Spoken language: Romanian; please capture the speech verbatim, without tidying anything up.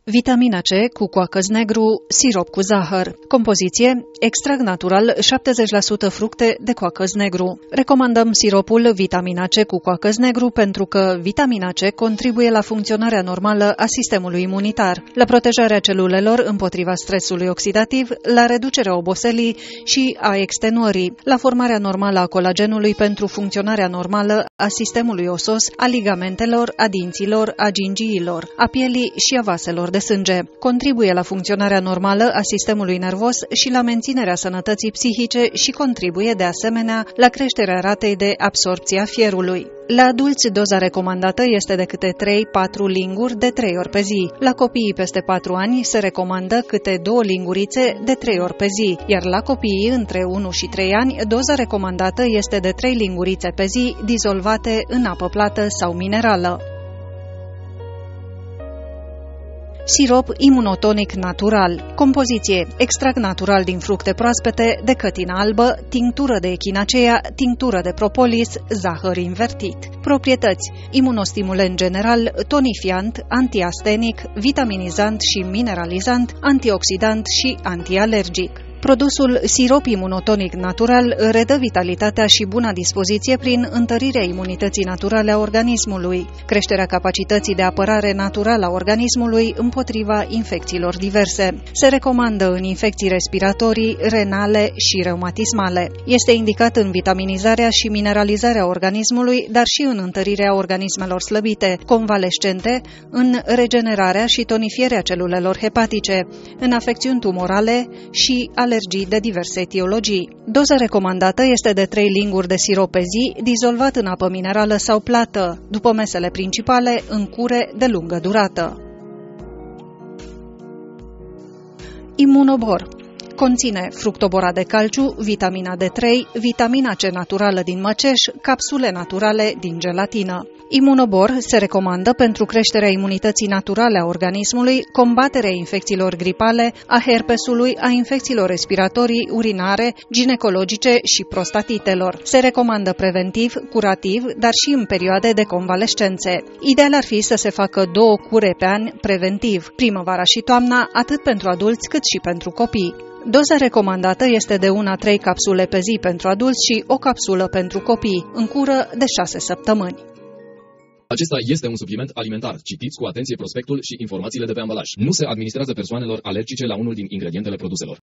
Vitamina C cu coacăz negru, sirop cu zahăr. Compoziție: extract natural șaptezeci la sută fructe de coacăz negru. Recomandăm siropul Vitamina C cu coacăz negru pentru că vitamina C contribuie la funcționarea normală a sistemului imunitar, la protejarea celulelor împotriva stresului oxidativ, la reducerea oboselii și a extenuării, la formarea normală a colagenului pentru funcționarea normală a sistemului osos, a ligamentelor, a dinților, a gingiilor, a pielii și a vaselor de sânge. Contribuie la funcționarea normală a sistemului nervos și la menținerea sănătății psihice și contribuie de asemenea la creșterea ratei de absorbție a fierului. La adulți, doza recomandată este de câte trei patru linguri de trei ori pe zi. La copiii peste patru ani se recomandă câte două lingurițe de trei ori pe zi, iar la copiii între unu și trei ani, doza recomandată este de trei lingurițe pe zi, dizolvate în apă plată sau minerală. Sirop imunotonic natural. Compoziție: extract natural din fructe proaspete, de cătină albă, tinctură de echinacea, tinctură de propolis, zahăr invertit. Proprietăți: imunostimulent general, tonifiant, antiastenic, vitaminizant și mineralizant, antioxidant și antialergic. Produsul sirop imunotonic natural redă vitalitatea și buna dispoziție prin întărirea imunității naturale a organismului, creșterea capacității de apărare naturală a organismului împotriva infecțiilor diverse. Se recomandă în infecții respiratorii, renale și reumatismale. Este indicat în vitaminizarea și mineralizarea organismului, dar și în întărirea organismelor slăbite, convalescente, în regenerarea și tonifierea celulelor hepatice, în afecțiuni tumorale și alergii de diverse etiologii. Doza recomandată este de trei linguri de sirop pe zi, dizolvat în apă minerală sau plată, după mesele principale, în cure de lungă durată. Imunobor. Conține fructoborat de calciu, vitamina D trei, vitamina C naturală din măceș, capsule naturale din gelatină. Imunobor se recomandă pentru creșterea imunității naturale a organismului, combaterea infecțiilor gripale, a herpesului, a infecțiilor respiratorii, urinare, ginecologice și prostatitelor. Se recomandă preventiv, curativ, dar și în perioade de convalescențe. Ideal ar fi să se facă două cure pe an preventiv, primăvara și toamna, atât pentru adulți cât și pentru copii. Doza recomandată este de una trei capsule pe zi pentru adulți și o capsulă pentru copii, în cură de șase săptămâni. Acesta este un supliment alimentar. Citiți cu atenție prospectul și informațiile de pe ambalaj. Nu se administrează persoanelor alergice la unul din ingredientele produselor.